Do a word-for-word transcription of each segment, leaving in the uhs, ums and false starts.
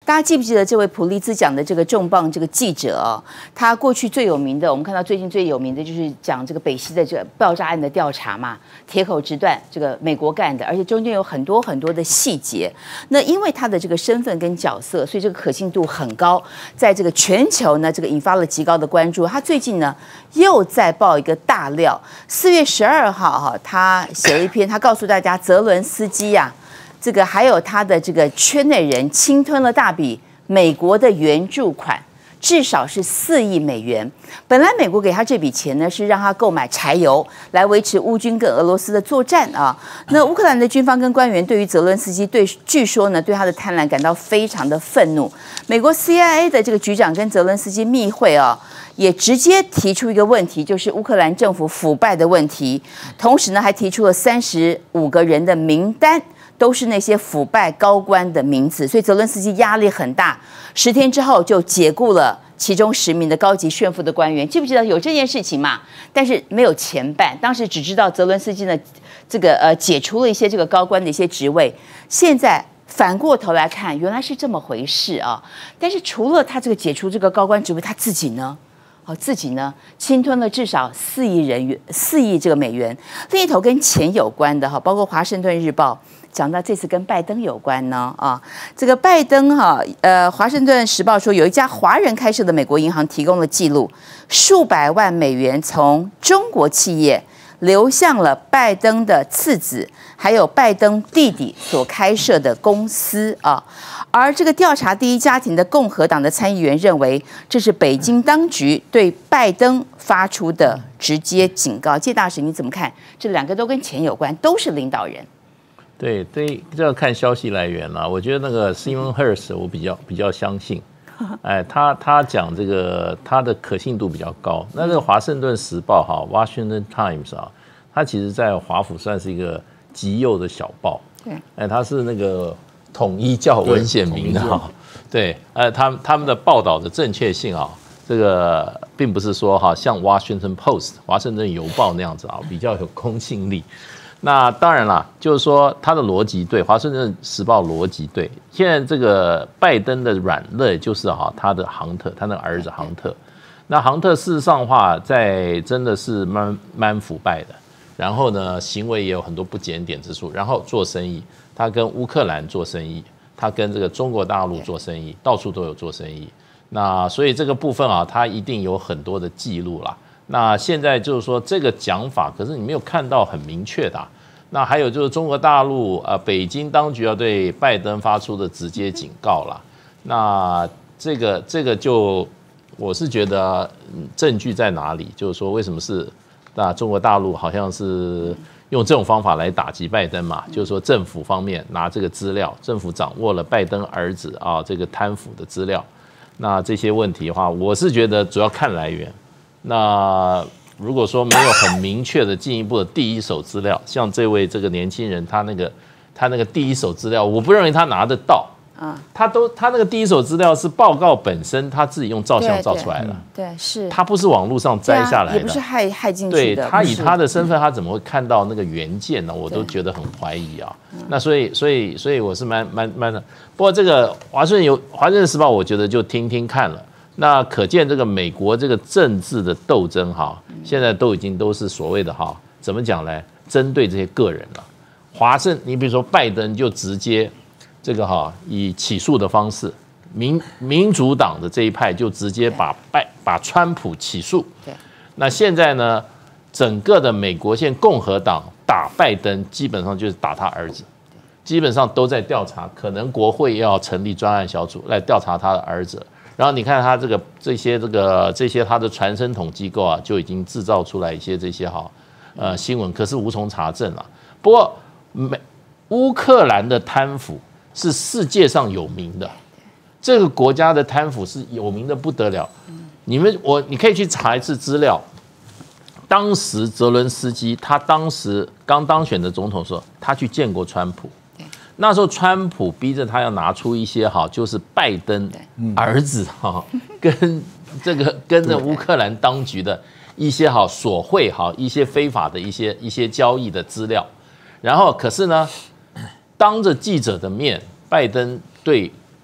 大家记不记得这位普利兹奖的这个重磅这个记者啊？他过去最有名的，我们看到最近最有名的就是讲这个北溪的这个爆炸案的调查嘛，铁口直断，这个美国干的，而且中间有很多很多的细节。那因为他的这个身份跟角色，所以这个可信度很高，在这个全球呢，这个引发了极高的关注。他最近呢又在爆一个大料，四月十二号哈，他写了一篇，他告诉大家泽伦斯基呀、啊。这个还有他的这个圈内人侵吞了大笔美国的援助款，至少是四亿美元。本来美国给他这笔钱呢，是让他购买柴油来维持乌军跟俄罗斯的作战啊。那乌克兰的军方跟官员对于泽伦斯基对据说呢对他的贪婪感到非常的愤怒。美国 C I A 的这个局长跟泽伦斯基密会啊，也直接提出一个问题，就是乌克兰政府腐败的问题。同时呢，还提出了三十五个人的名单。都是那些腐败高官的名字，所以泽伦斯基压力很大。十天之后就解雇了其中十名的高级炫富的官员，记不记得有这件事情嘛？但是没有前半，当时只知道泽伦斯基呢，这个呃解除了一些这个高官的一些职位。现在反过头来看，原来是这么回事啊！但是除了他这个解除这个高官职位，他自己呢？哦，自己呢侵吞了至少四亿人元、四亿这个美元。另一头跟钱有关的哈，包括《华盛顿日报》讲到这次跟拜登有关呢啊，这个拜登哈，呃，《华盛顿时报》说有一家华人开设的美国银行提供了记录，数百万美元从中国企业流向了拜登的次子，还有拜登弟弟所开设的公司啊。而这个调查第一家庭的共和党的参议员认为，这是北京当局对拜登发出的直接警告。谢大使，你怎么看？这两个都跟钱有关，都是领导人。 对对，这要看消息来源啦。我觉得那个 Simon Hirsch 我比较比较相信，哎，他他讲这个他的可信度比较高。那这个《华盛顿时报》哈 ，Washington Times 啊，它其实在华府算是一个极右的小报。对，哎，它是那个。统一教文显明的哈，对，呃，他们他们的报道的正确性啊，这个并不是说哈像 Washington Post 华盛顿邮报那样子啊，比较有公信力。那当然啦，就是说他的逻辑对，华盛顿时报逻辑对。现在这个拜登的软肋就是哈他的杭特，他那个儿子杭特。那杭特事实上的话，在真的是蛮蛮腐败的，然后呢，行为也有很多不检点之处，然后做生意。他跟乌克兰做生意，他跟这个中国大陆做生意，到处都有做生意。那所以这个部分啊，他一定有很多的记录啦。那现在就是说这个讲法，可是你没有看到很明确的、啊。那还有就是中国大陆呃，北京当局要对拜登发出的直接警告啦。那这个这个就我是觉得、嗯、证据在哪里？就是说为什么是那中国大陆好像是。用这种方法来打击拜登嘛，就是说政府方面拿这个资料，政府掌握了拜登儿子啊这个贪腐的资料，那这些问题的话，我是觉得主要看来源。那如果说没有很明确的进一步的第一手资料，像这位这个年轻人，他那个他那个第一手资料，我不认为他拿得到。啊，他都他那个第一手资料是报告本身，他自己用照相照出来的， 对，对是， 他不是网络上摘下来的， 也不是害害进去的。 对他以他的身份，他怎么会看到那个原件呢？我都觉得很怀疑啊。那所以所以所以我是蛮蛮蛮的。不过这个华盛顿有华盛顿时报，我觉得就听听看了。那可见这个美国这个政治的斗争哈，现在都已经都是所谓的哈，怎么讲呢？针对这些个人了。华盛，你比如说拜登就直接。这个哈以起诉的方式，民民主党的这一派就直接把拜把川普起诉。那现在呢，整个的美国现共和党打拜登，基本上就是打他儿子，基本上都在调查，可能国会要成立专案小组来调查他的儿子。然后你看他这个这些这个这些他的传声筒机构啊，就已经制造出来一些这些哈呃新闻，可是无从查证了。不过美乌克兰的贪腐。是世界上有名的，这个国家的贪腐是有名的不得了。你们我你可以去查一次资料。当时泽伦斯基他当时刚当选的总统说，他去见过川普。那时候川普逼着他要拿出一些哈，就是拜登儿子哈跟这个跟着乌克兰当局的一些好索贿哈一些非法的一些一些交易的资料。然后可是呢。当着记者的面，拜登对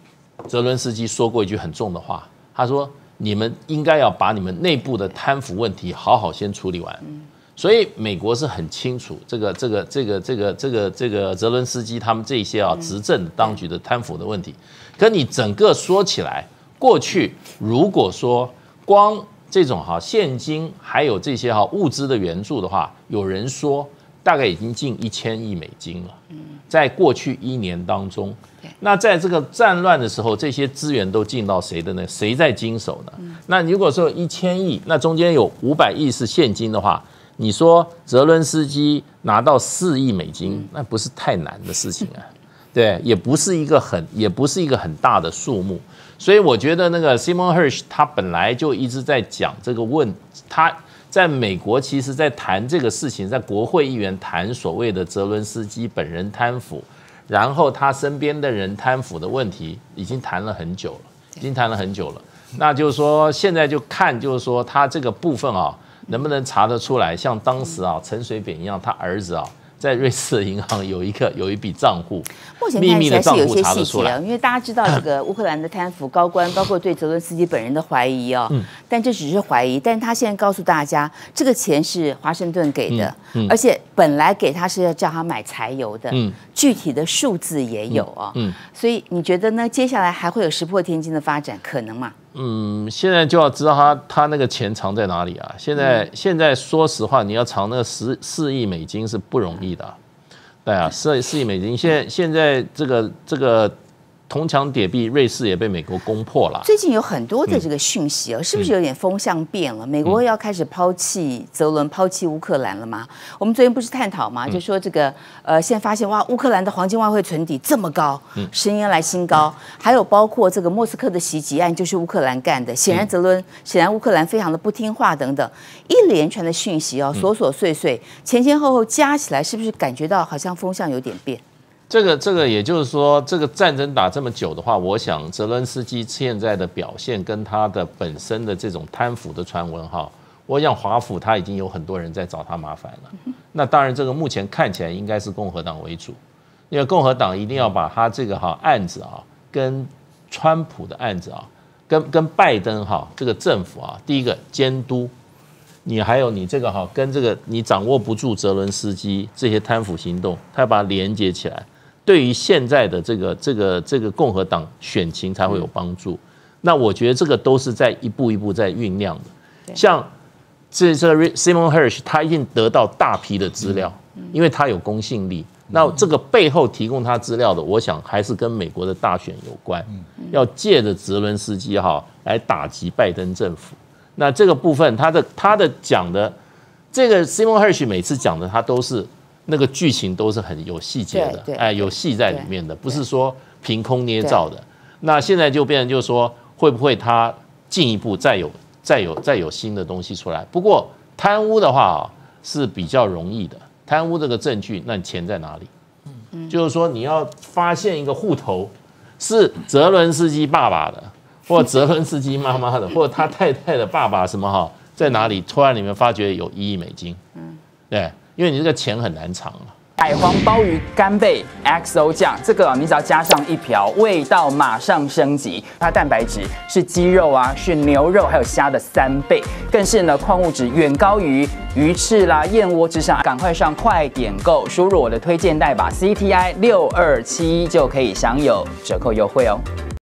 泽伦斯基说过一句很重的话，他说：“你们应该要把你们内部的贪腐问题好好先处理完。”所以美国是很清楚这个这个这个这个这个这个泽伦斯基他们这些啊执政当局的贪腐的问题。可你整个说起来，过去如果说光这种哈现金还有这些哈物资的援助的话，有人说大概已经近一千亿美金了。在过去一年当中，那在这个战乱的时候，这些资源都进到谁的呢？谁在经手呢？那如果说一千亿，那中间有五百亿是现金的话，你说泽伦斯基拿到四亿美金，那不是太难的事情啊。对，也不是一个很，也不是一个很大的数目。所以我觉得那个 Simon Hirsch 他本来就一直在讲这个问，他在美国其实在谈这个事情，在国会议员谈所谓的泽伦斯基本人贪腐，然后他身边的人贪腐的问题，已经谈了很久了，已经谈了很久了。那就是说，现在就看就是说他这个部分啊，能不能查得出来，像当时啊陈水扁一样，他儿子啊。在瑞士的银行有一个有一笔账户，秘密的账户查得出来。 因为大家知道这个乌克兰的贪腐高官，包括对泽伦斯基本人的怀疑哦，嗯、但这只是怀疑。但他现在告诉大家，这个钱是华盛顿给的，嗯嗯、而且本来给他是要叫他买柴油的，嗯、具体的数字也有哦。嗯嗯、所以你觉得呢？接下来还会有石破天惊的发展可能吗？ 嗯，现在就要知道他他那个钱藏在哪里啊！现在、嗯、现在说实话，你要藏那个十四亿美金是不容易的、啊，对啊，四四亿美金，现在现在这个这个铜墙铁壁，瑞士也被美国攻破了。 最近有很多的这个讯息哦，嗯、是不是有点风向变了？美国要开始抛弃泽伦、抛弃乌克兰了吗？我们昨天不是探讨吗？就说这个呃，现在发现哇，乌克兰的黄金外汇存底这么高，十年来新高，还有包括这个莫斯科的袭击案就是乌克兰干的，显然泽伦，显然乌克兰非常的不听话等等，一连串的讯息哦，琐琐碎碎，前前后后加起来，是不是感觉到好像风向有点变？ 这个这个也就是说，这个战争打这么久的话，我想泽伦斯基现在的表现跟他的本身的这种贪腐的传闻哈，我想华府他已经有很多人在找他麻烦了。那当然，这个目前看起来应该是共和党为主，因为共和党一定要把他这个哈案子啊，跟川普的案子啊，跟跟拜登哈这个政府啊，第一个监督。你还有你这个哈，跟这个你掌握不住泽伦斯基这些贪腐行动，他要把它连接起来，对于现在的这个这个这个共和党选情才会有帮助。那我觉得这个都是在一步一步在酝酿的。像这这个 Simon Hirsch 他一定得到大批的资料，因为他有公信力。那这个背后提供他资料的，我想还是跟美国的大选有关，要借着泽伦斯基哈来打击拜登政府。那这个部分，他的他的讲的，这个 Simon Hirsch 每次讲的，他都是那个剧情都是很有细节的，哎，有戏在里面的，不是说凭空捏造的。那现在就变成就是说，会不会他进一步再有再有再有新的东西出来？不过贪污的话是比较容易的，贪污这个证据，那钱在哪里？嗯，就是说你要发现一个户头是泽伦斯基爸爸的。或者泽伦斯基妈妈的，或者他太太的爸爸什么哈，在哪里？突然你们发觉有一亿美金，嗯，对，因为你这个钱很难藏了。 海皇鲍鱼干贝 X O 酱，这个你只要加上一瓢，味道马上升级。它蛋白质是鸡肉啊，是牛肉还有虾的三倍，更是呢矿物质远高于鱼翅啦、燕窝之上。赶快上快点购，输入我的推荐代码 C T I 六二七就可以享有折扣优惠哦。